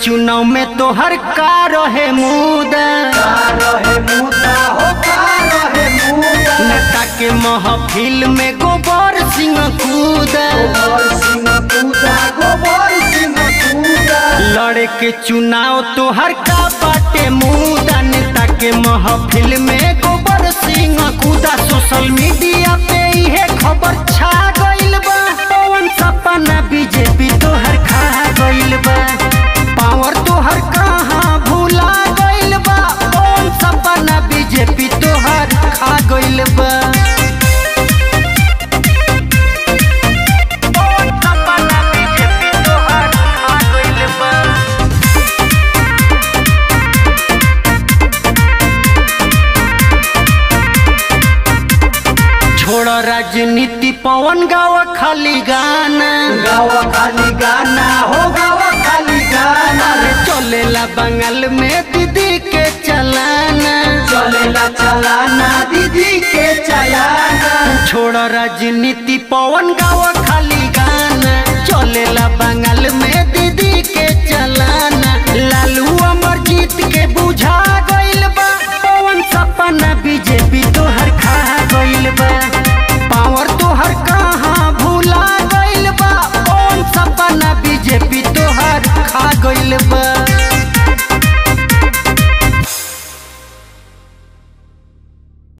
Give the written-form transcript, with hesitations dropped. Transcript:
चुनाव में तो हर का रहे मुदा नेता के महफिल में गोबर सिंह कूदा लड़े के चुनाव तो हर का बाटे मुदा नेता के महफिल में गोबर सिंह कूदा। सोशल मीडिया पे यह खबर छा गइल बा पवन सपना बीजेपी तो हर खा गइल बा पावर तो हर कहाँ भूला गइल बा पवन सपना बीजेपी तो हर खा गइल बा। छोड़ा राजनीति पवन गावा खाली गाना हो गावा खाली गाना चलेला बंगाल में दीदी के चलाना चलाना दीदी के चलाना। छोड़ा राजनीति पवन गावा खाली